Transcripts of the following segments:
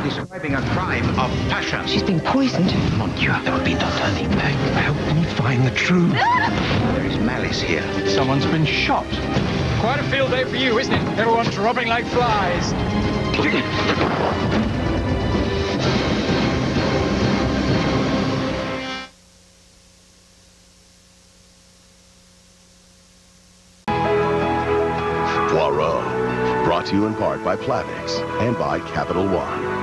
describing a crime of passion. She's been poisoned. Mon Dieu, there will be no turning back. Help me find the truth. There is malice here. Someone's been shot. Quite a field day for you, isn't it? Everyone's dropping like flies. Poirot, brought to you in part by Plavix and by Capital One.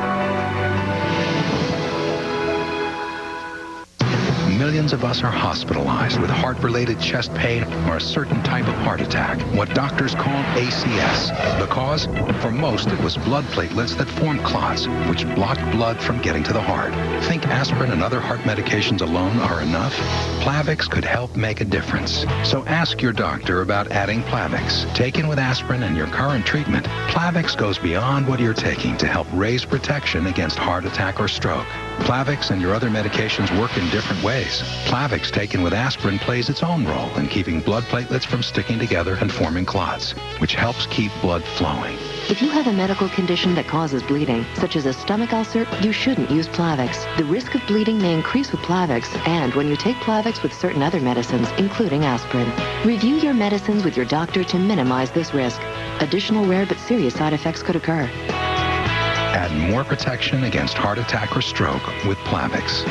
Millions of us are hospitalized with heart-related chest pain or a certain type of heart attack, what doctors call ACS. The cause? For most, it was blood platelets that formed clots, which blocked blood from getting to the heart. Think aspirin and other heart medications alone are enough? Plavix could help make a difference. So ask your doctor about adding Plavix. Taken with aspirin and your current treatment, Plavix goes beyond what you're taking to help raise protection against heart attack or stroke. Plavix and your other medications work in different ways. Plavix taken with aspirin plays its own role in keeping blood platelets from sticking together and forming clots, which helps keep blood flowing. If you have a medical condition that causes bleeding, such as a stomach ulcer, you shouldn't use Plavix. The risk of bleeding may increase with Plavix, and when you take Plavix with certain other medicines, including aspirin. Review your medicines with your doctor to minimize this risk. Additional rare but serious side effects could occur. Add more protection against heart attack or stroke with Plavix.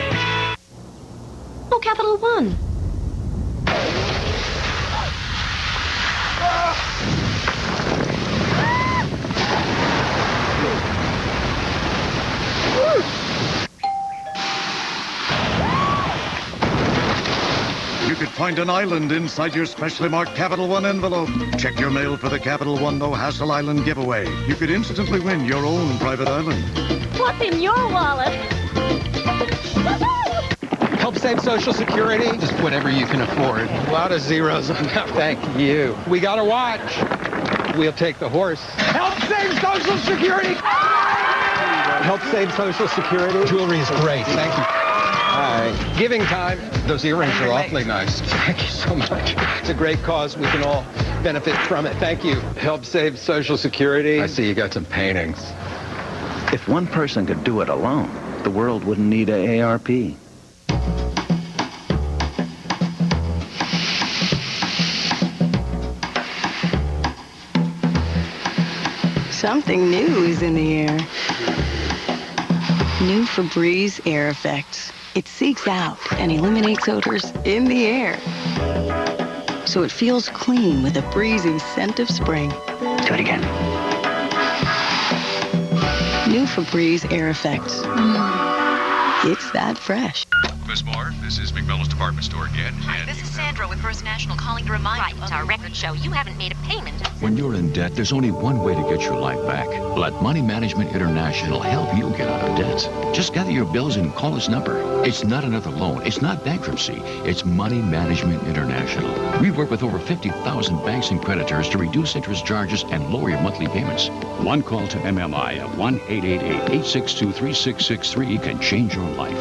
Oh, Capital One. You could find an island inside your specially marked Capital One envelope. Check your mail for the Capital One No Hassle Island giveaway. You could instantly win your own private island. What's in your wallet? Help save Social Security? Just whatever you can afford. A lot of zeros on that. Thank you. We got a watch. We'll take the horse. Help save Social Security! Help save Social Security. Jewelry is great. Thank you. Hi. Giving time. Those earrings are awfully nice. Thank you so much. It's a great cause. We can all benefit from it. Thank you. Help save Social Security. I see you got some paintings. If one person could do it alone, the world wouldn't need AARP. Something new is in the air. New Febreze Air Effects. It seeks out and eliminates odors in the air. So it feels clean with a breezy scent of spring. Do it again. New Febreze Air Effects. It's that fresh. Miss Moore, this is McMillan's department store again. Hi, this is Sandra with First National calling to remind you of our record show. You haven't made a payment. When you're in debt, there's only one way to get your life back. Let Money Management International help you get out of debt. Just gather your bills and call this number. It's not another loan. It's not bankruptcy. It's Money Management International. We work with over 50,000 banks and creditors to reduce interest charges and lower your monthly payments. One call to MMI at 1-888-862-3663 can change your life.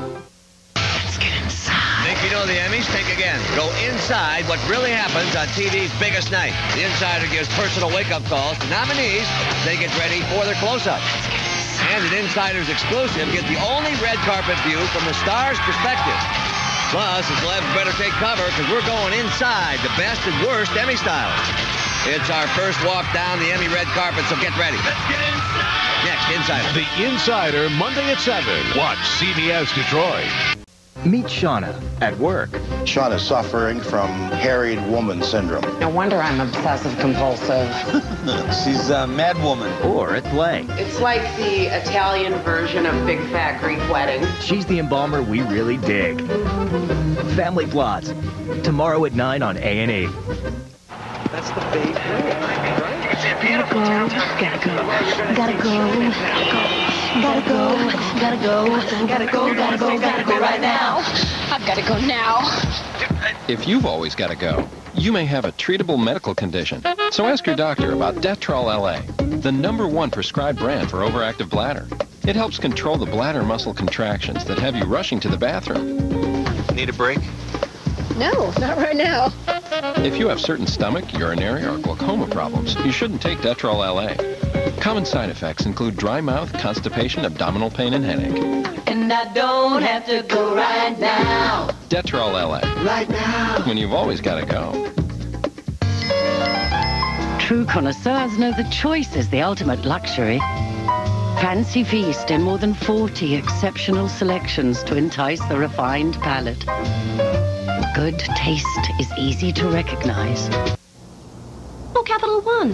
The Emmys, think again. Go inside what really happens on TV's biggest night. The Insider gives personal wake-up calls to nominees as they get ready for their close-up. And an Insider's exclusive, get the only red carpet view from the star's perspective. Plus, the celebs better take cover because we're going inside the best and worst Emmy styles. It's our first walk down the Emmy red carpet, so get ready. Let's get inside. Next, Insider. The Insider, Monday at 7. Watch CBS Detroit. Meet Shauna at work. Shauna's suffering from harried woman syndrome. No wonder I'm obsessive compulsive. She's a mad woman. Or at play. It's like the Italian version of Big Fat Greek Wedding. She's the embalmer we really dig. Family Plots. Tomorrow at 9 on A&E. That's the bait. Gotta go, gotta go, gotta go, gotta go, gotta go, gotta go, gotta go, gotta go right now. I've got to go now. If you've always got to go, you may have a treatable medical condition. So ask your doctor about Detrol LA, the #1 prescribed brand for overactive bladder. It helps control the bladder muscle contractions that have you rushing to the bathroom. Need a break? No, not right now. If you have certain stomach, urinary, or glaucoma problems, you shouldn't take Detrol LA. Common side effects include dry mouth, constipation, abdominal pain, and headache. And I don't have to go right now. Detrol LA. Right now. When you've always got to go. True connoisseurs know that choice is the ultimate luxury. Fancy feast in more than 40 exceptional selections to entice the refined palate. Good taste is easy to recognize. Oh, Capital One.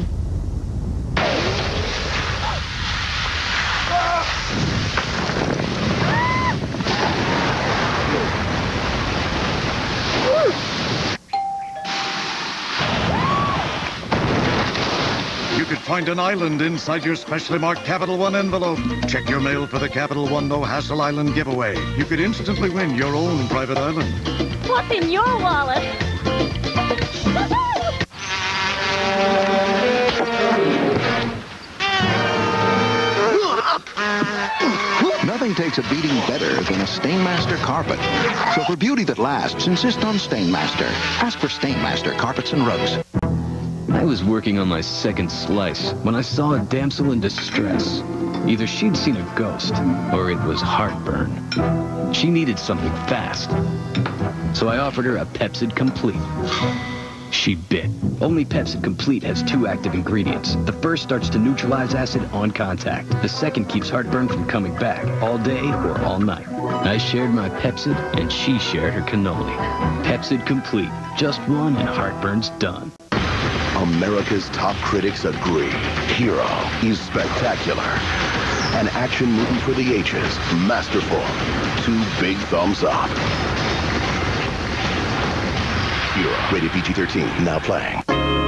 You could find an island inside your specially marked Capital One envelope. Check your mail for the Capital One No Hassle Island giveaway. You could instantly win your own private island. What's in your wallet? Nothing takes a beating better than a Stainmaster carpet. So for beauty that lasts, insist on Stainmaster. Ask for Stainmaster carpets and rugs. I was working on my second slice when I saw a damsel in distress. Either she'd seen a ghost, or it was heartburn. She needed something fast. So I offered her a Pepsid Complete. She bit. Only Pepsid Complete has 2 active ingredients. The first starts to neutralize acid on contact. The second keeps heartburn from coming back, all day or all night. I shared my Pepsid, and she shared her cannoli. Pepsid Complete. Just one, and heartburn's done. America's top critics agree. Hero is spectacular. An action movie for the ages. Masterful. 2 big thumbs up. Hero. Rated PG-13. Now playing.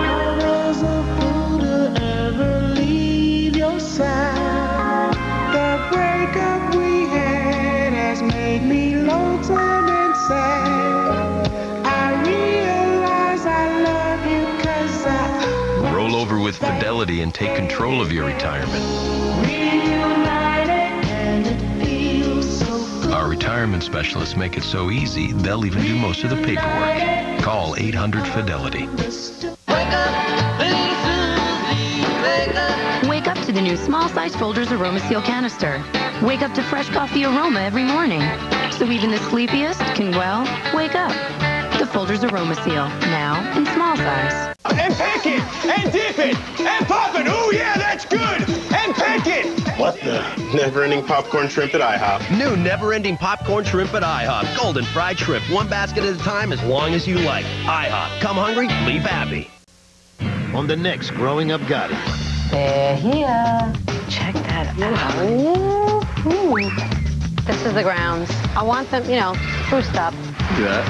The breakup we had has made me lonesome and sad. I realize I love you 'cause I Roll over with Fidelity and take control of your retirement. reunited and it feels so good. Our retirement specialists make it so easy, they'll even do most of the paperwork. Call 800-FIDELITY. Wake up to the new small-size Folgers Aroma Seal canister. Wake up to fresh coffee aroma every morning. So even the sleepiest can, well, wake up. The Folgers Aroma Seal, now in small size. And pick it! And dip it! And pop it! Oh, yeah, that's good! And pick it! What the? Never-ending popcorn shrimp at IHOP. New never-ending popcorn shrimp at IHOP. Golden fried shrimp, 1 basket at a time, as long as you like. IHOP. Come hungry, leave happy. On the next Growing Up Gotti. They're here. Check that out. Ooh. This is the grounds. I want them, spruced up. Do that.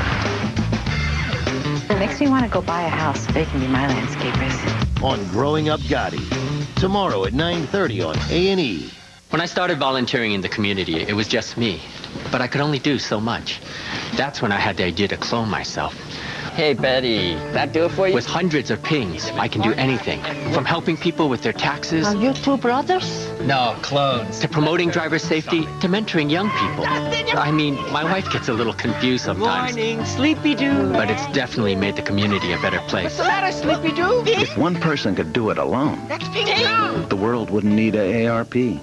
It makes me want to go buy a house so they can be my landscapers. On Growing Up Gotti. Tomorrow at 9:30 on A&E. When I started volunteering in the community, it was just me. But I could only do so much. That's when I had the idea to clone myself. Hey, Betty, that do it for you? With hundreds of pings, I can do anything. From helping people with their taxes... Are you 2 brothers? No, clones. To promoting driver safety, to mentoring young people. I mean, my wife gets a little confused sometimes. Morning, Sleepy-Doo. But it's definitely made the community a better place. What's the matter, Sleepy-Doo? If one person could do it alone, That's Pink-Doo. the world wouldn't need a ARP. You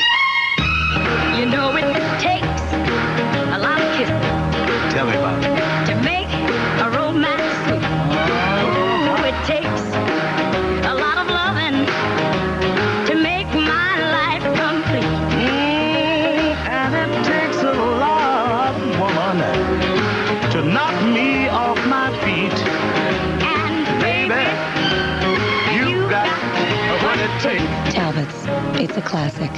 know it takes a lot of kissing. Tell me about it. To make a romance sweet. Ooh, it takes a lot of loving to make my life complete. And it takes a lot, woman, to knock me off my feet. And baby, you got what it takes. Talbot's. It's a classic.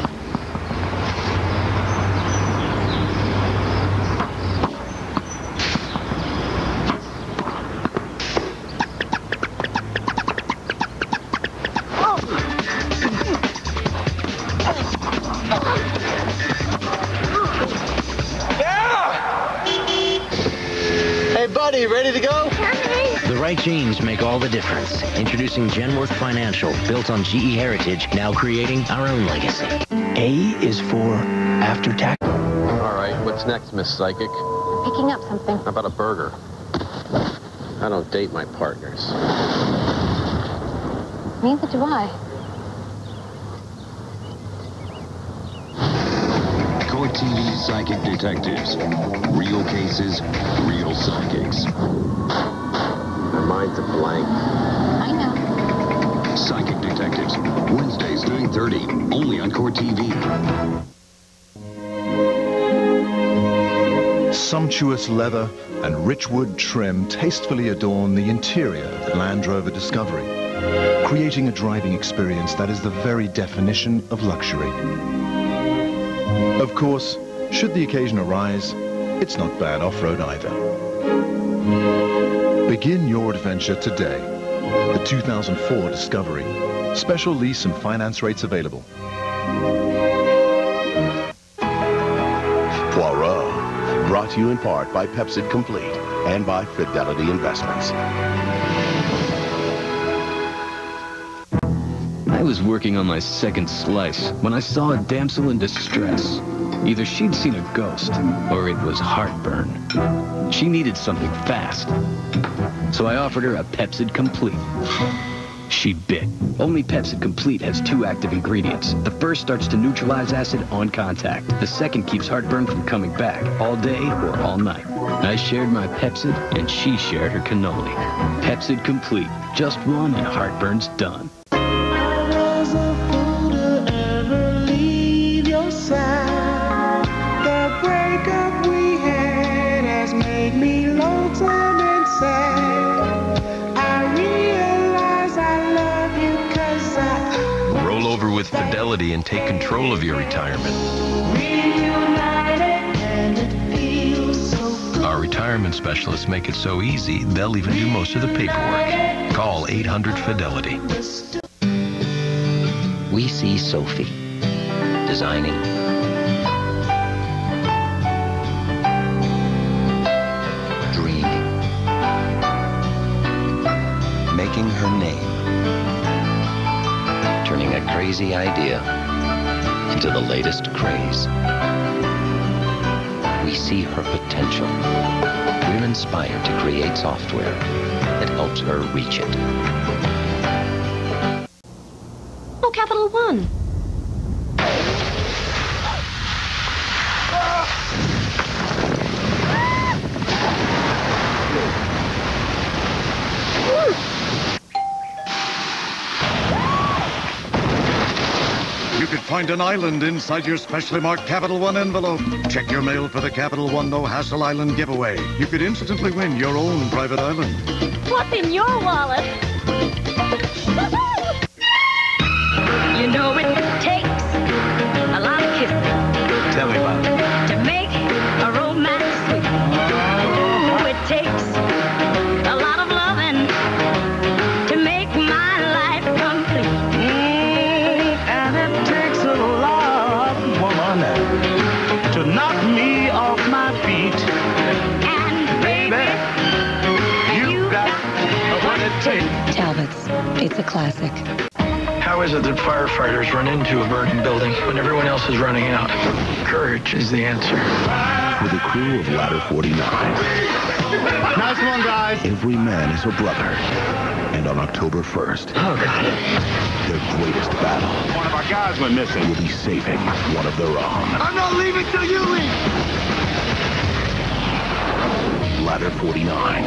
Hey, buddy, ready to go? The right genes make all the difference. Introducing Genworth Financial, built on GE heritage, now creating our own legacy. A is for after tax. All right, what's next, Miss Psychic? Picking up something. How about a burger? I don't date my partners. Neither do I. Court TV's Psychic Detectives. Real cases, real psychics. My mind's a blank. I know. Psychic Detectives. Wednesdays, 9:30. Only on Court TV. Sumptuous leather and rich wood trim tastefully adorn the interior of the Land Rover Discovery, creating a driving experience that is the very definition of luxury. Of course, should the occasion arise, it's not bad off-road either. Begin your adventure today. The 2004 Discovery. Special lease and finance rates available. Poirot, brought to you in part by Pepsid Complete and by Fidelity Investments. I was working on my second slice when I saw a damsel in distress. Either she'd seen a ghost or it was heartburn. She needed something fast. So I offered her a Pepsid Complete. She bit. Only Pepsid Complete has 2 active ingredients. The first starts to neutralize acid on contact. The second keeps heartburn from coming back all day or all night. I shared my Pepsid and she shared her cannoli. Pepsid Complete. Just one and heartburn's done. With Fidelity and take control of your retirement. Our retirement specialists make it so easy, they'll even do most of the paperwork. Call 800-FIDELITY. We see Sophie designing, dreaming, making her name, turning a crazy idea into the latest craze. We see her potential. We're inspired to create software that helps her reach it. Oh, Capital One. You could find an island inside your specially marked Capital One envelope. Check your mail for the Capital One No Hassle Island giveaway. You could instantly win your own private island. What's in your wallet? You know it takes a lot of kissing. Tell me about it. To make a romance sweet. Oh, it takes a lot of loving to make my life complete. And it takes a lot, woman, to knock me off my feet. And baby, you got what it takes. Talbot's. It's a classic. How is it that firefighters run into a burning building when everyone else is running out? Courage is the answer. For the crew of Ladder 49. Nice one, guys. Every man is a brother. And on October 1st, Oh, God. their greatest battle One of our guys went missing. will be saving one of their own. I'm not leaving till you leave. Ladder 49.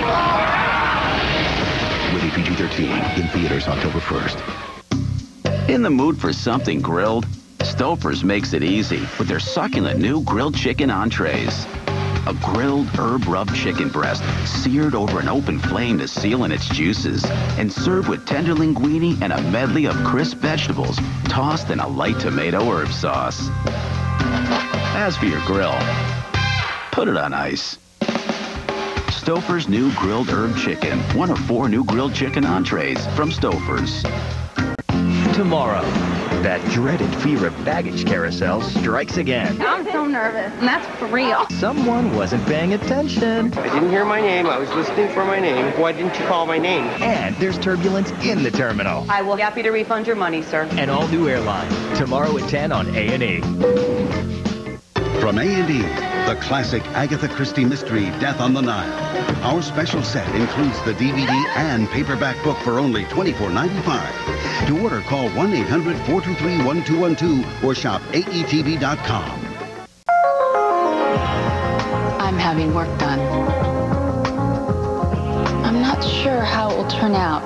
Rated PG-13. In theaters October 1st. In the mood for something grilled? Stouffer's makes it easy with their succulent new grilled chicken entrees. A grilled herb-rubbed chicken breast seared over an open flame to seal in its juices and served with tender linguine and a medley of crisp vegetables tossed in a light tomato herb sauce. As for your grill, put it on ice. Stouffer's new grilled herb chicken, one of 4 new grilled chicken entrees from Stouffer's. Tomorrow, that dreaded fear of baggage carousel strikes again. I'm so nervous, and that's for real. Someone wasn't paying attention. I didn't hear my name. I was listening for my name. Why didn't you call my name? And there's turbulence in the terminal. I will be happy to refund your money, sir. An all-new airline. Tomorrow at 10 on A&E. From A&E, the classic Agatha Christie mystery, Death on the Nile. Our special set includes the DVD and paperback book for only $24.95. To order, call 1-800-423-1212 or shop aetv.com. having work done. I'm not sure how it will turn out,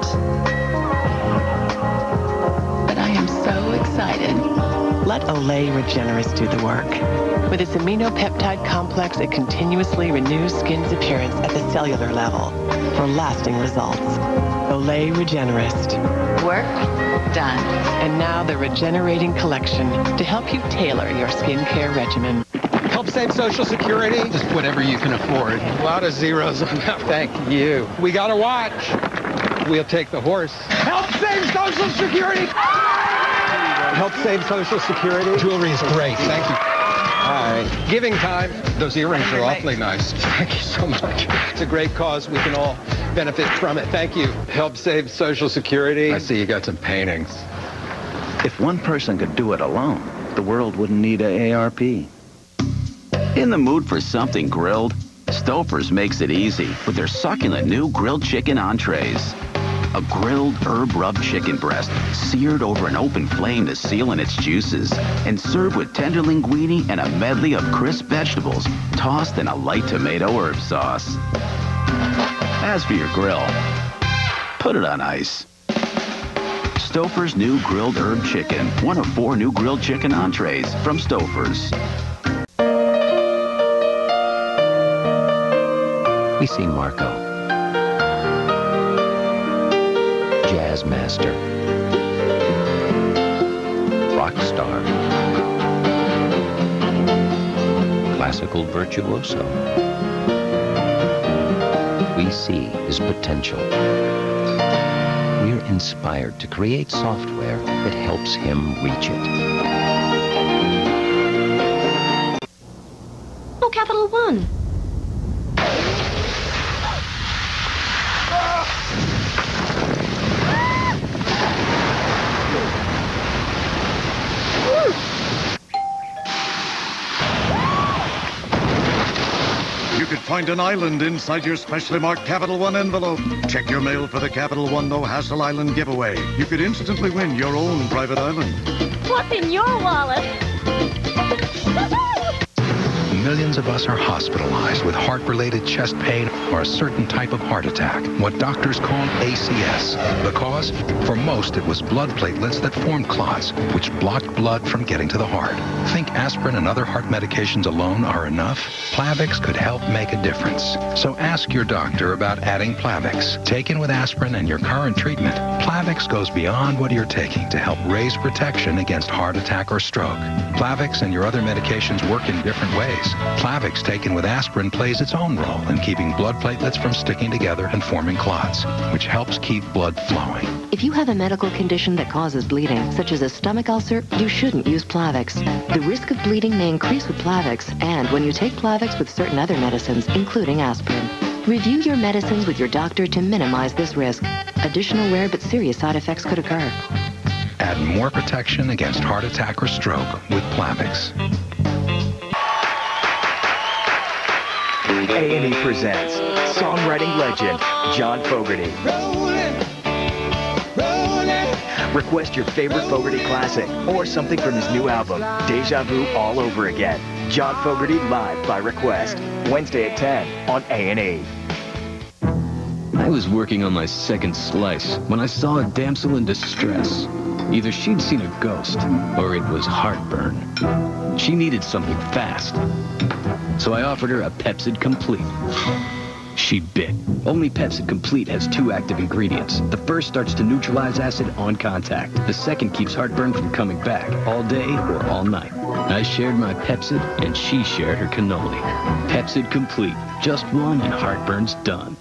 but I am so excited. Let Olay Regenerist do the work. With its aminopeptide complex, it continuously renews skin's appearance at the cellular level for lasting results. Olay Regenerist. Work done. And now the Regenerating Collection to help you tailor your skincare regimen. Help save Social Security? Just whatever you can afford. A lot of zeros on that. Thank you. We got a watch. We'll take the horse. Help save Social Security! Help save Social Security. Jewelry is great. Thank you. All right. Giving time. Those earrings are awfully nice. Thank you so much. It's a great cause. We can all benefit from it. Thank you. Help save Social Security. I see you got some paintings. If one person could do it alone, the world wouldn't need a AARP. In the mood for something grilled? Stouffer's makes it easy with their succulent new grilled chicken entrees. A grilled herb-rubbed chicken breast seared over an open flame to seal in its juices and served with tender linguine and a medley of crisp vegetables tossed in a light tomato herb sauce. As for your grill, put it on ice. Stouffer's new grilled herb chicken, one of 4 new grilled chicken entrees from Stouffer's. We see Marco, jazz master, rock star, classical virtuoso. We see his potential. We're inspired to create software that helps him reach it. Oh, Capital One. You could find an island inside your specially marked Capital One envelope. Check your mail for the Capital One No Hassle Island giveaway. You could instantly win your own private island. What's in your wallet? Millions of us are hospitalized with heart-related chest pain or a certain type of heart attack, what doctors call ACS. The cause? For most, it was blood platelets that formed clots, which blocked blood from getting to the heart. Think aspirin and other heart medications alone are enough? Plavix could help make a difference. So ask your doctor about adding Plavix. Taken with aspirin and your current treatment, Plavix goes beyond what you're taking to help raise protection against heart attack or stroke. Plavix and your other medications work in different ways. Plavix taken with aspirin plays its own role in keeping blood platelets from sticking together and forming clots, which helps keep blood flowing. If you have a medical condition that causes bleeding, such as a stomach ulcer, you shouldn't use Plavix. The risk of bleeding may increase with Plavix, and when you take Plavix with certain other medicines, including aspirin. Review your medicines with your doctor to minimize this risk. Additional rare but serious side effects could occur. Add more protection against heart attack or stroke with Plavix. A&E presents songwriting legend John Fogerty. Request your favorite Fogerty classic or something from his new album, Deja Vu All Over Again. John Fogerty live by request. Wednesday at 10 on A&E. I was working on my second slice when I saw a damsel in distress. Either she'd seen a ghost or it was heartburn. She needed something fast. So I offered her a Pepsid Complete. She bit. Only Pepsid Complete has 2 active ingredients. The first starts to neutralize acid on contact. The second keeps heartburn from coming back, all day or all night. I shared my Pepsid, and she shared her cannoli. Pepsid Complete. Just one, and heartburn's done.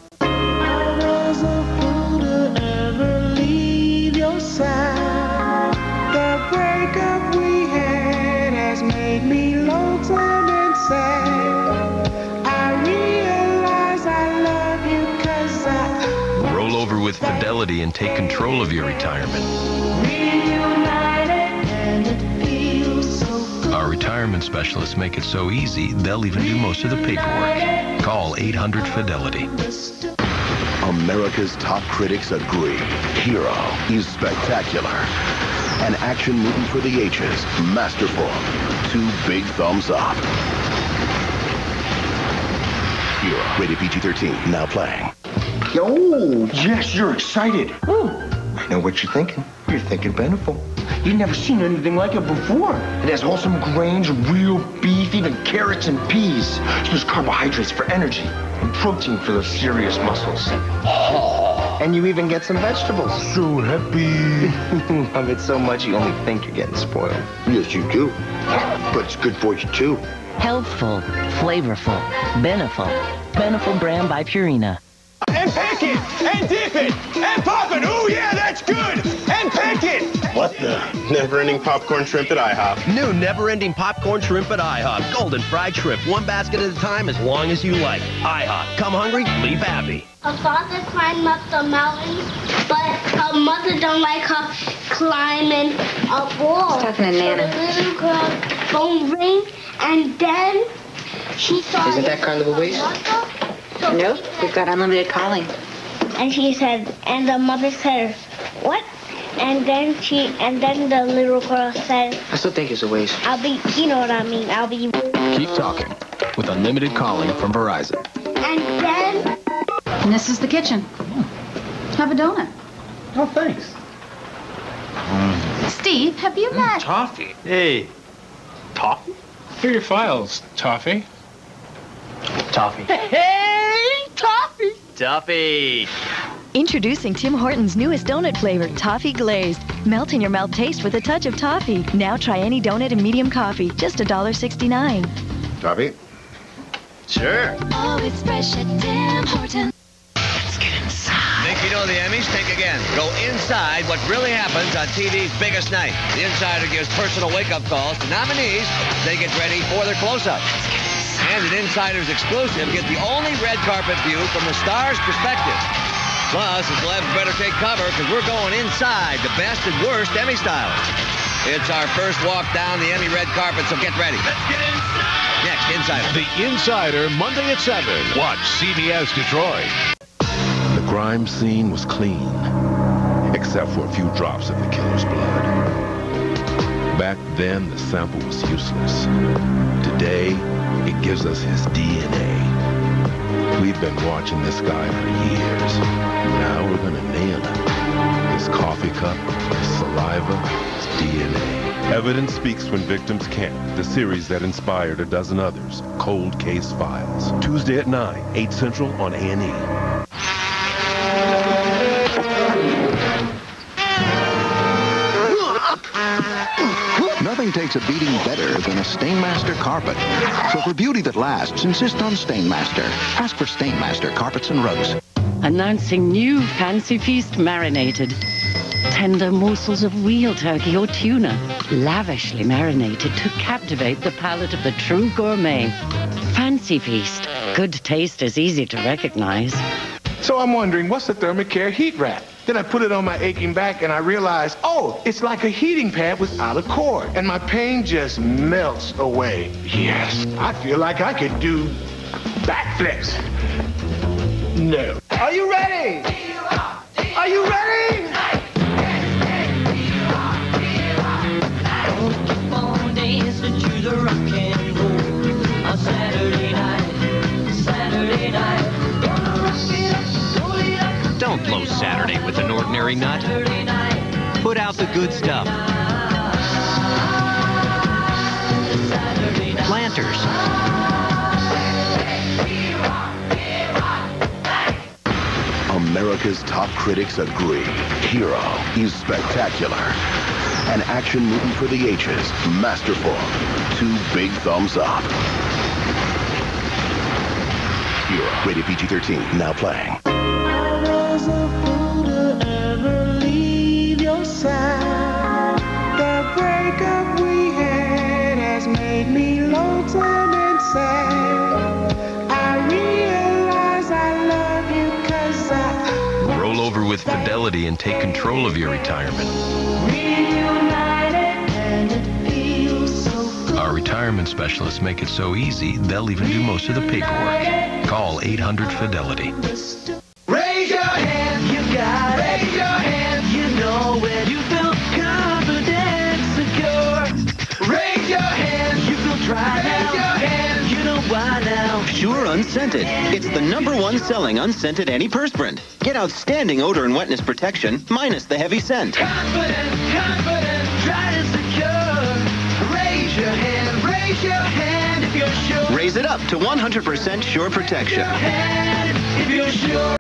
Roll over with Fidelity and take control of your retirement. Our retirement specialists make it so easy, they'll even do most of the paperwork. Call 800-FIDELITY. America's top critics agree. Hero is spectacular. An action movie for the ages, masterful. 2 big thumbs up. Hero. Rated PG-13. Now playing. Yo, yes, you're excited. I know what you're thinking. You're thinking Beneful. You've never seen anything like it before. It has wholesome grains, real beef, even carrots and peas. It has carbohydrates for energy and protein for those serious muscles. And you even get some vegetables. So happy. You love it so much you only think you're getting spoiled. Yes, you do. But it's good for you, too. Healthful, flavorful, Beneful. Beneful brand by Purina. And pick it, and dip it, and pop it. Ooh, yeah, that's good. And pick it. What the? Never-ending popcorn shrimp at IHOP. New never-ending popcorn shrimp at IHOP. Golden fried shrimp. One basket at a time as long as you like. IHOP. Come hungry, leave happy. Her father climbed up the mountain, but her mother don't like her climbing up walls. Talking to Nana. So the little girl phone ring, and then she saw. Isn't that Carla Louise? Nope, we've got unlimited calling. And she said, and the mother said, what? And then the little girl said, I still think it's a waste. I'll be, you know what I mean, I'll be. Keep talking with unlimited calling from Verizon. And then. And this is the kitchen. Have a donut. Oh, thanks. Steve, have you met? Toffee. Hey. Toffee? Here are your files, Toffee. Toffee. Hey, Toffee. Toffee. Introducing Tim Hortons' newest donut flavor, Toffee Glazed. Melt in your mouth taste with a touch of toffee. Now try any donut and medium coffee, just $1.69. Toffee? Sure. Oh, it's fresh at Tim Hortons. Let's get inside. Think you know the Emmys? Think again. Go inside what really happens on TV's biggest night. The Insider gives personal wake-up calls to nominees as they get ready for their close-up. And an Insider's exclusive, get the only red carpet view from the star's perspective. Plus, the celebs better take cover because we're going inside the best and worst Emmy styles. It's our first walk down the Emmy red carpet, so get ready. Let's get inside. Next, Insider. The Insider, Monday at 7. Watch CBS Detroit. The crime scene was clean, except for a few drops of the killer's blood. Back then, the sample was useless. Today, it gives us his DNA. We've been watching this guy for years. Now we're gonna nail him. His coffee cup, his saliva, his DNA. Evidence Speaks When Victims Can't, the series that inspired a dozen others. Cold Case Files. Tuesday at 9, 8 Central on A&E. Nothing takes a beating better than a Stainmaster carpet. So for beauty that lasts, insist on Stainmaster. Ask for Stainmaster carpets and rugs. Announcing new Fancy Feast marinated. Tender morsels of real turkey or tuna, lavishly marinated to captivate the palate of the true gourmet. Fancy Feast. Good taste is easy to recognize. So I'm wondering, what's a Thermacare heat wrap? Then I put it on my aching back and I realized, oh, it's like a heating pad without a cord. And my pain just melts away. Yes, I feel like I could do backflips. No. Are you ready? Are you ready? Don't blow Saturday with an ordinary nut. Put out the good stuff. Planters. America's top critics agree. Hero is spectacular. An action movie for the ages. Masterful. 2 big thumbs up. Hero. Rated PG-13. Now playing. Was a fool to ever leave your side. The breakup we had has made me lonesome and sad. I realize I love you 'cause I Roll over with Fidelity and take control of your retirement. reunited and it feels so good. Our retirement specialists make it so easy, they'll even do most of the paperwork. Call 800-FIDELITY. Raise your hand, you got it. Raise your hand, you know it. You feel confident, secure. Raise your hand, you feel dry now. Raise your hand, you know why now. Pure unscented. It's the #1 selling unscented antiperspirant. Get outstanding odor and wetness protection, minus the heavy scent. Confident, dry and secure. Raise your hand if you're sure. Raise it up to 100% sure protection. Hand if you're sure.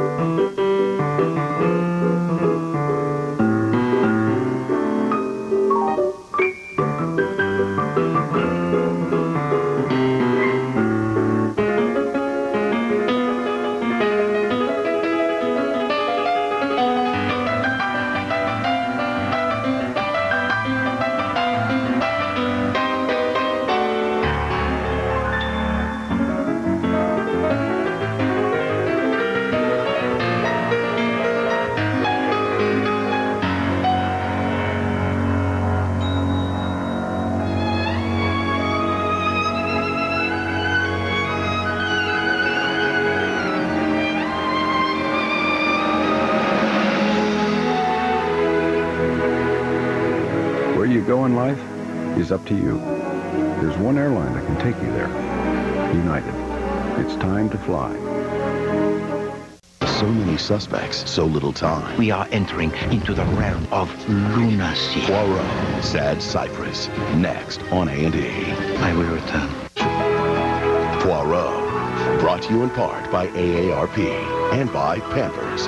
Where you go in life is up to you. There's one airline that can take you there. United. It's time to fly. So many suspects, so little time. We are entering into the realm of lunacy. Poirot, Sad Cypress. Next on A&E. I will return. Poirot, brought to you in part by AARP and by Pampers.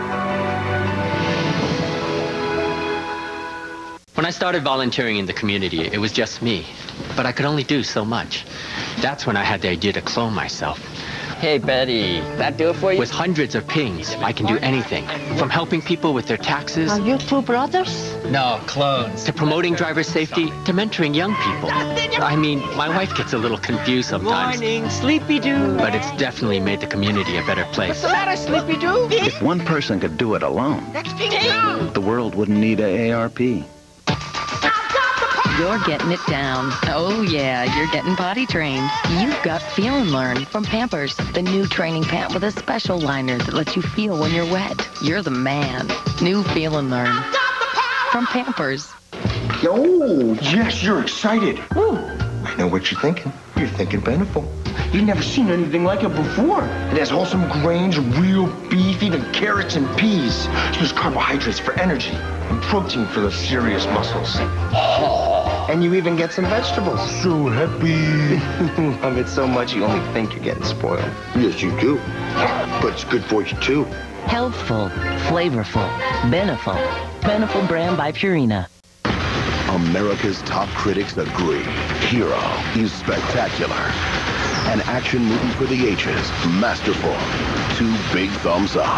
When I started volunteering in the community, it was just me. But I could only do so much. That's when I had the idea to clone myself. Hey, Betty, that do it for you? With hundreds of pings, I can do anything. From helping people with their taxes... Are you two brothers? No, clones. To promoting driver safety, to mentoring young people. I mean, my wife gets a little confused sometimes. Morning, Sleepy-Doo. But it's definitely made the community a better place. What's the matter, Sleepy-Doo? If one person could do it alone, That's Pink-Doo. the world wouldn't need AARP. You're getting it down. Oh, yeah, you're getting potty trained. You've got Feel and Learn from Pampers, the new training pant with a special liner that lets you feel when you're wet. You're the man. New Feel and Learn from Pampers. Oh, yes, you're excited. Ooh, I know what you're thinking. You're thinking Beneful. You've never seen anything like it before. It has wholesome grains, real beef, even carrots and peas. It uses carbohydrates for energy and protein for those serious muscles. And you even get some vegetables. So happy. Love it so much you only think you're getting spoiled. Yes, you do. But it's good for you, too. Healthful, flavorful, Beneful. Beneful brand by Purina. America's top critics agree. Hero is spectacular. An action movie for the ages. Masterful. 2 big thumbs up.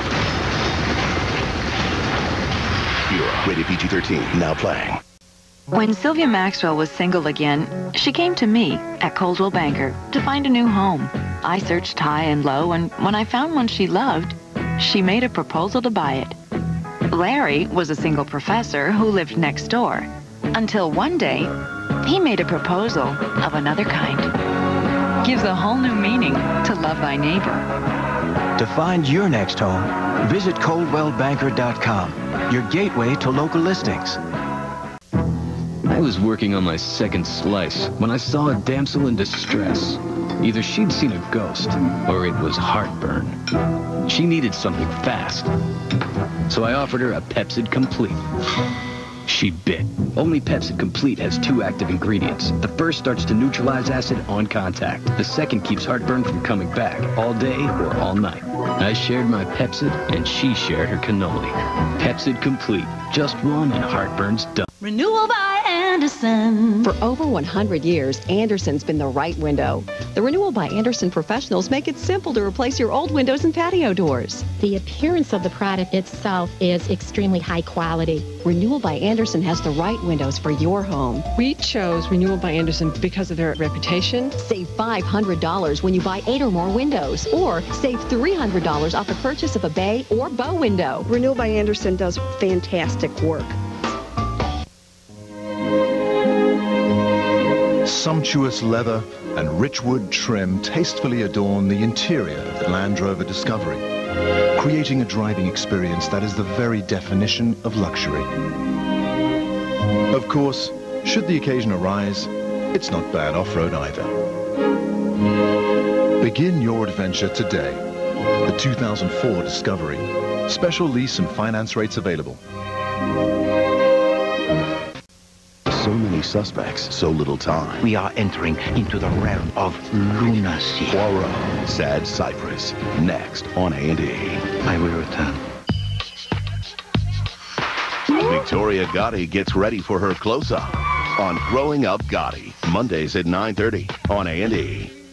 Hero. Rated PG-13. Now playing. When Sylvia Maxwell was single again, she came to me at Coldwell Banker to find a new home. I searched high and low, and when I found one she loved, she made a proposal to buy it. Larry was a single professor who lived next door, until one day, he made a proposal of another kind. Gives a whole new meaning to love thy neighbor. To find your next home, visit ColdwellBanker.com, your gateway to local listings. I was working on my second slice when I saw a damsel in distress. Either she'd seen a ghost, or it was heartburn. She needed something fast. So I offered her a Pepsid Complete. She bit. Only Pepsid Complete has 2 active ingredients. The first starts to neutralize acid on contact. The second keeps heartburn from coming back, all day or all night. I shared my Pepsid, and she shared her cannoli. Pepsid Complete. Just one, and heartburn's done. Renewal by Anderson. For over 100 years, Anderson's been the right window. The Renewal by Anderson professionals make it simple to replace your old windows and patio doors. The appearance of the product itself is extremely high quality. Renewal by Anderson has the right windows for your home. We chose Renewal by Anderson because of their reputation. Save $500 when you buy 8 or more windows, or save $300 off the purchase of a bay or bow window. Renewal by Anderson does fantastic work. Sumptuous leather and rich wood trim tastefully adorn the interior of the Land Rover Discovery, creating a driving experience that is the very definition of luxury. Of course, should the occasion arise, it's not bad off-road either. Begin your adventure today. The 2004 Discovery. Special lease and finance rates available. So many suspects, so little time. We are entering into the realm of lunacy. Poirot, Sad Cypress. Next on A&E. I will return. Victoria Gotti gets ready for her close-up on Growing Up Gotti. Mondays at 9:30 on A&E.